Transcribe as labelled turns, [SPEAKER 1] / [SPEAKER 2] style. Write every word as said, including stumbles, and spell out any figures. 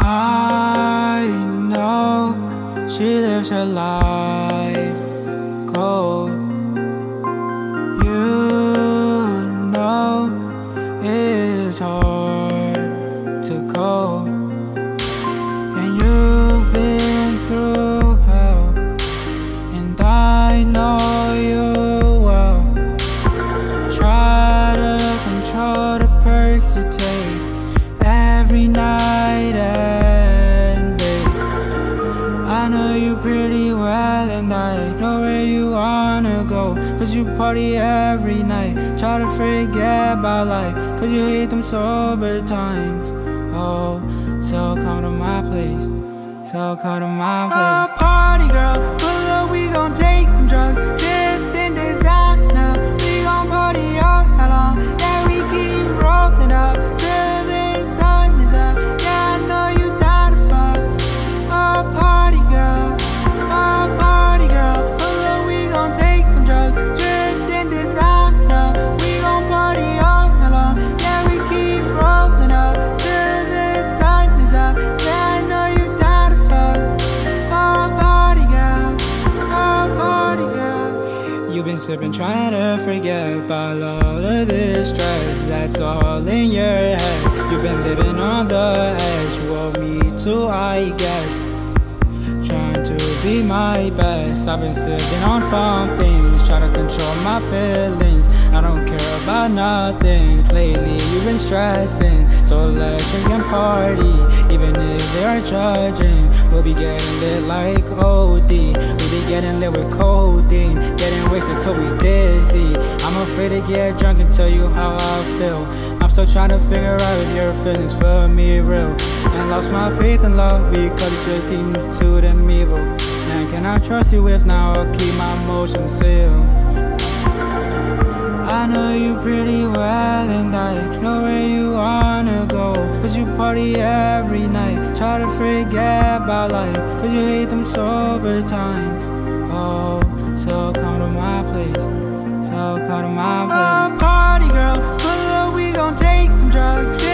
[SPEAKER 1] I know she lives her life cold. You know it's hard to cope, and you've been through hell, and I know you well. Try to control the perks you take every night and day. I know you pretty well, and I know where you wanna go, cause you party every night. Try to forget about life, cause you hate them sober times. Oh, so come to my place, so come to my place. Oh, party girl, pull up, we gon' take some drugs. Drift in designer, we gon' party all night long. Yeah, we keep rolling up till the sun is up. Yeah, I know you down to fuck. Oh, party girl, oh, party girl, pull up, we gon' take some drugs. Drift in designer, we gon' party all night long. Yeah, we keep rolling up till the sun is up. Yeah, I know you down to fuck. Oh, party girl, oh, party girl. You've been sipping, trying to forget about all of this stress that's all in your head. You've been living on the edge, well, me too, I guess. Trying to be my best. I've been sipping on some things, trying to control my feelings. I don't care about nothing. Lately you've been stressing, so let's drink and party. Even if they are judging, we'll be getting lit like O D. We'll be getting lit with codeine, getting wasted till we dizzy. I'm afraid to get drunk and tell you how I feel. I'm still trying to figure out if your feelings for me real, and lost my faith in love because it just seems to them evil. Man, can I trust you if now I'll keep my emotions sealed? I know you pretty well, and I know where you wanna go, cause you party every night. Try to forget about life, cause you hate them sober times. Oh, so come to my place, so come to my place. Oh, party girl, pull up, we gon' take some drugs.